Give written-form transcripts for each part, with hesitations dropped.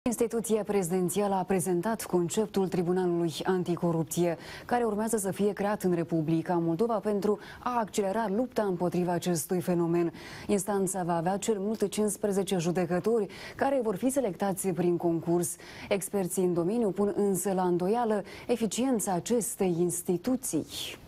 Instituția prezidențială a prezentat conceptul Tribunalului Anticorupție, care urmează să fie creat în Republica Moldova pentru a accelera lupta împotriva acestui fenomen. Instanța va avea cel mult 15 judecători care vor fi selectați prin concurs. Experții în domeniu pun însă la îndoială eficiența acestei instituții.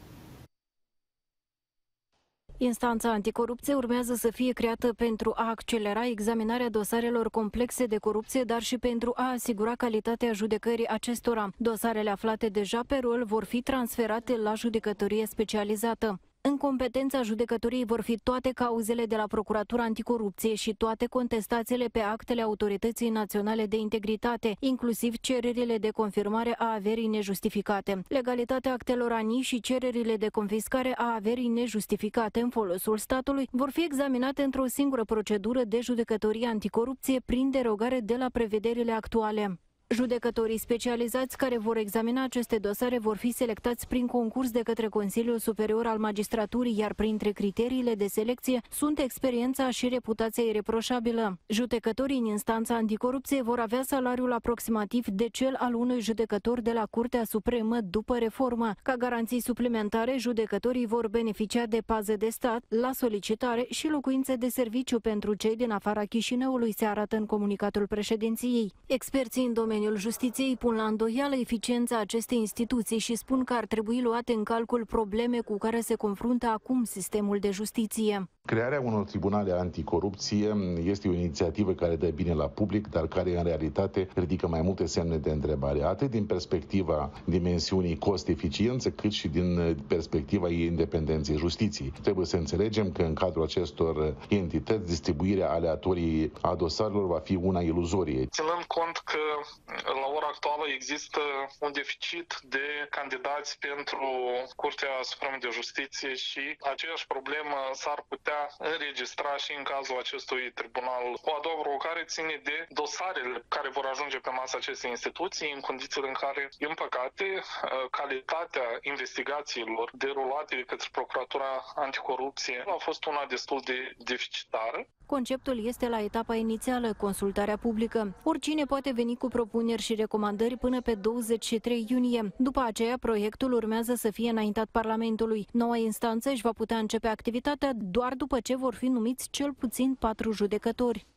Instanța anticorupție urmează să fie creată pentru a accelera examinarea dosarelor complexe de corupție, dar și pentru a asigura calitatea judecării acestora. Dosarele aflate deja pe rol vor fi transferate la judecătorie specializată. În competența judecătoriei vor fi toate cauzele de la Procuratura Anticorupție și toate contestațiile pe actele Autorității Naționale de Integritate, inclusiv cererile de confirmare a averii nejustificate. Legalitatea actelor ANI și cererile de confiscare a averii nejustificate în folosul statului vor fi examinate într-o singură procedură de judecătorie anticorupție prin derogare de la prevederile actuale. Judecătorii specializați care vor examina aceste dosare vor fi selectați prin concurs de către Consiliul Superior al Magistraturii, iar printre criteriile de selecție sunt experiența și reputația ireproșabilă. Judecătorii în instanța anticorupție vor avea salariul aproximativ de cel al unui judecător de la Curtea Supremă după reformă. Ca garanții suplimentare, judecătorii vor beneficia de pază de stat, la solicitare și locuințe de serviciu pentru cei din afara Chișinăului, se arată în comunicatul președinției. Experții în domeniul justiției pun la îndoială eficiența acestei instituții și spun că ar trebui luate în calcul probleme cu care se confruntă acum sistemul de justiție. Crearea unor tribunale anticorupție este o inițiativă care dă bine la public, dar care în realitate ridică mai multe semne de întrebare, atât din perspectiva dimensiunii cost-eficiență, cât și din perspectiva independenței justiției. Trebuie să înțelegem că în cadrul acestor entități, distribuirea aleatorie a dosarelor va fi una iluzorie. Ținând cont că la ora actuală există un deficit de candidați pentru Curtea Supremă de Justiție și aceeași problemă s-ar putea înregistra și în cazul acestui tribunal. O a doua provocare ține de dosarele care vor ajunge pe masa acestei instituții, în condițiile în care, din păcate, calitatea investigațiilor derulate de către Procuratura Anticorupție a fost una destul de deficitară. Conceptul este la etapa inițială, consultarea publică. Oricine poate veni cu propuneri și recomandări până pe 23 iunie. După aceea, proiectul urmează să fie înaintat Parlamentului. Noua instanță își va putea începe activitatea doar după ce vor fi numiți cel puțin 4 judecători.